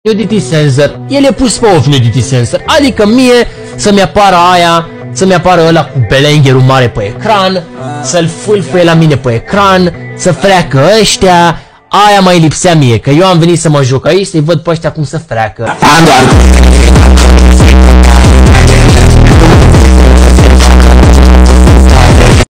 nudity sensor, el e pus pe off nudity sensor, adică mie să-mi apară aia, să-mi apară ăla cu belengherul mare pe ecran, să-l fâlfâie la mine pe ecran, să freacă ăștia, aia mai lipsea mie, că eu am venit să mă joc aici, să-i văd pe ăștia cum să freacă.